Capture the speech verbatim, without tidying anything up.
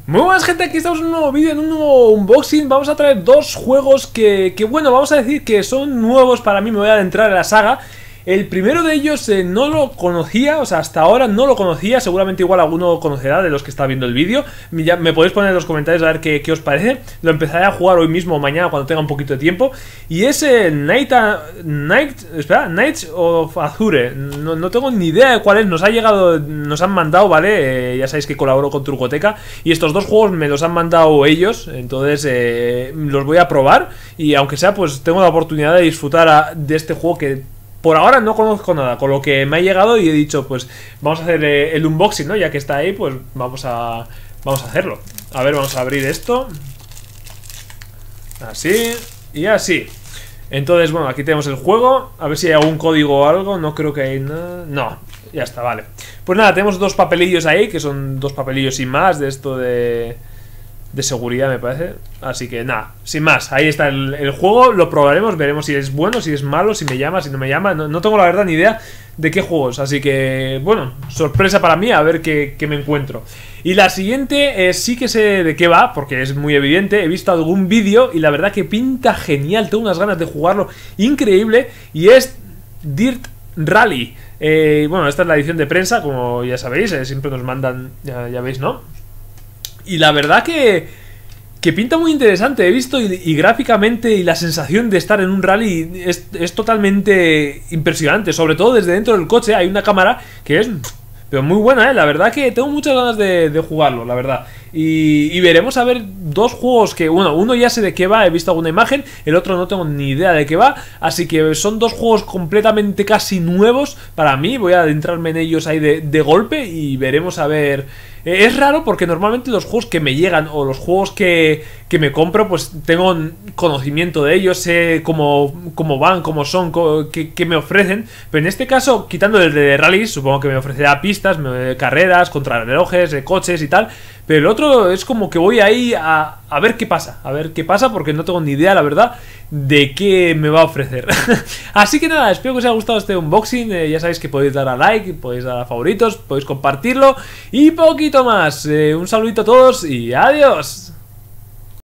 Muy buenas gente, aquí estamos en un nuevo vídeo, en un nuevo unboxing. Vamos a traer dos juegos que, que bueno, vamos a decir que son nuevos para mí. Me voy a adentrar en la saga. El primero de ellos eh, no lo conocía, o sea, hasta ahora no lo conocía. Seguramente igual alguno conocerá de los que está viendo el vídeo. Ya me podéis poner en los comentarios a ver qué, qué os parece. Lo empezaré a jugar hoy mismo o mañana cuando tenga un poquito de tiempo. Y es el Night, Night, espera, Knights of Azure. No, no tengo ni idea de cuál es. Nos ha llegado, nos han mandado, ¿vale? Eh, ya sabéis que colaboro con Trucoteca. Y estos dos juegos me los han mandado ellos. Entonces eh, los voy a probar. Y aunque sea, pues tengo la oportunidad de disfrutar a, de este juego que por ahora no conozco nada, con lo que me ha llegado y he dicho, pues vamos a hacer eh, el unboxing, ¿no? Ya que está ahí, pues vamos a vamos a hacerlo. A ver, vamos a abrir esto. Así y así. Entonces, bueno, aquí tenemos el juego. A ver si hay algún código o algo. No creo que hay nada. No, ya está, vale. Pues nada, tenemos dos papelillos ahí, que son dos papelillos sin más de esto de... de seguridad, me parece. Así que nada, sin más, ahí está el, el juego. Lo probaremos, veremos si es bueno, si es malo, si me llama, si no me llama. No, no tengo la verdad ni idea de qué juegos. Así que, bueno, sorpresa para mí, a ver qué, qué me encuentro. Y la siguiente, eh, sí que sé de qué va, porque es muy evidente. He visto algún vídeo y la verdad que pinta genial. Tengo unas ganas de jugarlo increíble. Y es Dirt Rally. eh, Bueno, esta es la edición de prensa, como ya sabéis, eh, siempre nos mandan, ya, ya veis, ¿no? Y la verdad que, que pinta muy interesante. He visto y, y gráficamente y la sensación de estar en un rally es, es totalmente impresionante. Sobre todo desde dentro del coche hay una cámara que es pero muy buena, ¿eh? La verdad que tengo muchas ganas de, de jugarlo, la verdad. Y, y veremos a ver dos juegos que, bueno, uno ya sé de qué va, he visto alguna imagen. El otro no tengo ni idea de qué va. Así que son dos juegos completamente casi nuevos para mí. Voy a adentrarme en ellos ahí de, de golpe y veremos a ver. eh, Es raro porque normalmente los juegos que me llegan o los juegos que, que me compro, pues tengo conocimiento de ellos, sé cómo, cómo van, cómo son, cómo, qué, qué me ofrecen. Pero en este caso, quitando el de rally, supongo que me ofrecerá pistas, me, carreras, contrarrelojes, eh, coches y tal. Pero el otro es como que voy ahí a, a ver qué pasa, a ver qué pasa, porque no tengo ni idea, la verdad, de qué me va a ofrecer. Así que nada, espero que os haya gustado este unboxing. eh, Ya sabéis que podéis dar a like, podéis dar a favoritos, podéis compartirlo y poquito más. eh, Un saludito a todos y adiós.